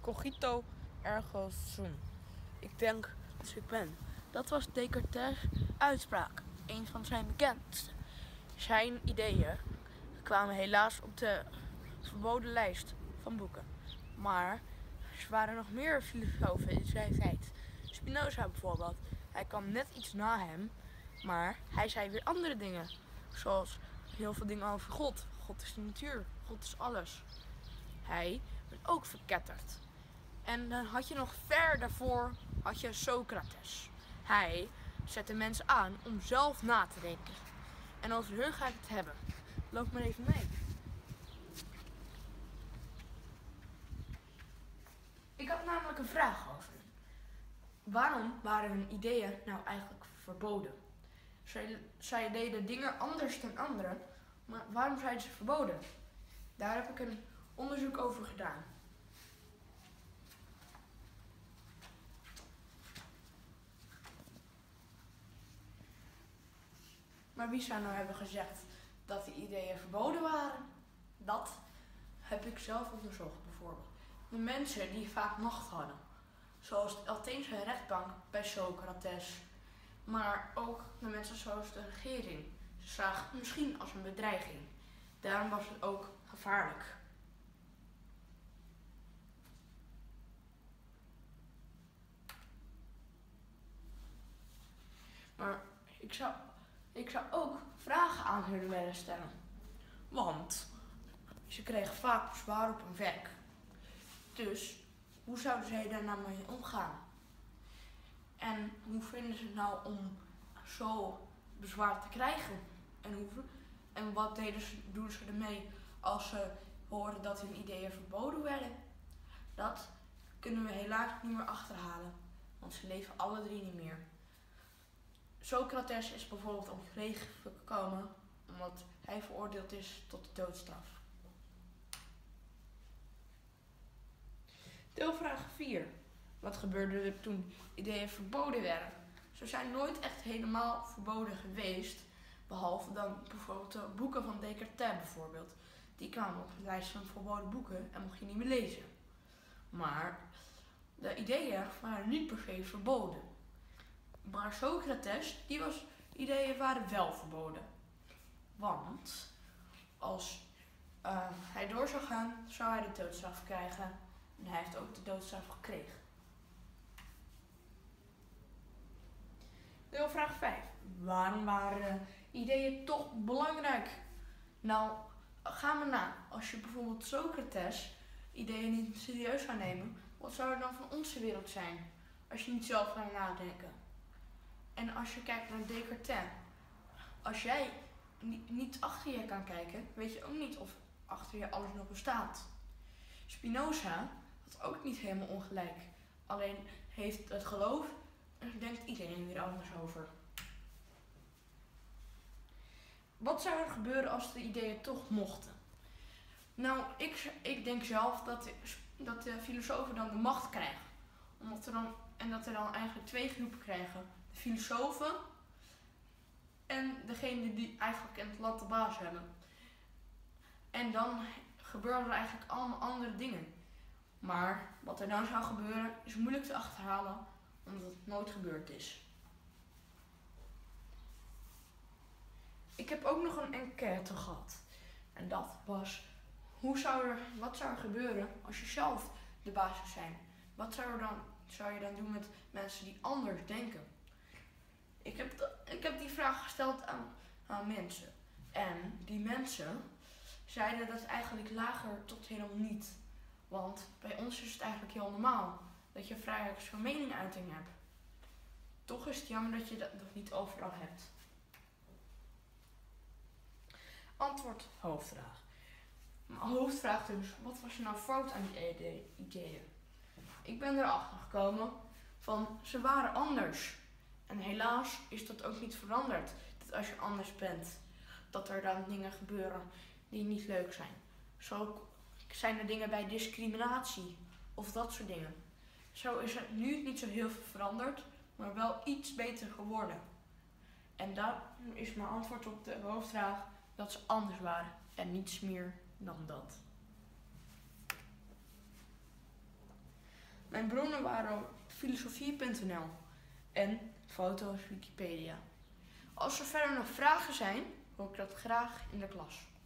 Cogito ergo sum. Ik denk als ik ben. Dat was Descartes' uitspraak. Een van zijn bekendste. Zijn ideeën kwamen helaas op de verboden lijst van boeken. Maar er waren nog meer filosofen in zijn tijd. Spinoza bijvoorbeeld. Hij kwam net iets na hem, maar hij zei weer andere dingen. Zoals heel veel dingen over God. God is de natuur. God is alles. Hij werd ook verketterd. En dan had je nog ver daarvoor had je Socrates. Hij zette mensen aan om zelf na te denken. En over hun ga ik het hebben. Loop maar even mee. Ik had namelijk een vraag over hem. Waarom waren hun ideeën nou eigenlijk verboden? Zij deden dingen anders dan anderen, maar waarom zijn ze verboden? Daar heb ik een onderzoek over gedaan. Maar wie zou nou hebben gezegd dat die ideeën verboden waren? Dat heb ik zelf onderzocht bijvoorbeeld. De mensen die vaak macht hadden. Zoals de Atheense rechtbank bij Socrates. Maar ook de mensen zoals de regering. Ze zagen het misschien als een bedreiging. Daarom was het ook gevaarlijk. Maar ik zou ook vragen aan hun willen stellen. Want ze kregen vaak bezwaar op hun werk. Dus hoe zouden zij daar nou mee omgaan? En hoe vinden ze het nou om zo bezwaar te krijgen? En wat doen ze ermee als ze horen dat hun ideeën verboden werden? Dat kunnen we helaas niet meer achterhalen. Want ze leven alle drie niet meer. Socrates is bijvoorbeeld om het leven gekomen omdat hij veroordeeld is tot de doodstraf. Deelvraag 4. Wat gebeurde er toen ideeën verboden werden? Ze zijn nooit echt helemaal verboden geweest, behalve dan bijvoorbeeld de boeken van Descartes bijvoorbeeld. Die kwamen op de lijst van verboden boeken en mocht je niet meer lezen. Maar de ideeën waren niet per se verboden. Maar Socrates, ideeën waren wel verboden. Want als hij door zou gaan, zou hij de doodstraf krijgen. En hij heeft ook de doodstraf gekregen. Deelvraag 5. Waarom waren ideeën toch belangrijk? Nou, ga maar na. Als je bijvoorbeeld Socrates ideeën niet serieus zou nemen, wat zou er dan van onze wereld zijn? Als je niet zelf gaat nadenken. En als je kijkt naar Descartes, als jij niet achter je kan kijken, weet je ook niet of achter je alles nog bestaat. Spinoza had ook niet helemaal ongelijk. Alleen heeft het geloof en denkt iedereen weer anders over. Wat zou er gebeuren als de ideeën toch mochten? Nou, ik denk zelf dat de filosofen dan de macht krijgen. Dat er dan eigenlijk twee groepen krijgen. De filosofen en degene die eigenlijk in het land de baas hebben. En dan gebeuren er eigenlijk allemaal andere dingen. Maar wat er dan zou gebeuren is moeilijk te achterhalen, omdat het nooit gebeurd is. Ik heb ook nog een enquête gehad. En dat was, wat zou er gebeuren als je zelf de baas zou zijn? Wat zou je dan doen met mensen die anders denken? Ik heb die vraag gesteld aan mensen. En die mensen zeiden dat eigenlijk lager tot helemaal niet. Want bij ons is het eigenlijk heel normaal dat je vrijheid van meningsuiting hebt. Toch is het jammer dat je dat nog niet overal hebt. Antwoord hoofdvraag. Hoofdvraag dus, wat was er nou fout aan die ideeën? Ik ben erachter gekomen van ze waren anders. En helaas is dat ook niet veranderd. Dat als je anders bent, dat er dan dingen gebeuren die niet leuk zijn. Zo zijn er dingen bij discriminatie of dat soort dingen. Zo is het nu niet zo heel veel veranderd, maar wel iets beter geworden. En daar is mijn antwoord op de hoofdvraag dat ze anders waren en niets meer dan dat. Mijn bronnen waren op filosofie.nl en foto's Wikipedia. Als er verder nog vragen zijn, hoor ik dat graag in de klas.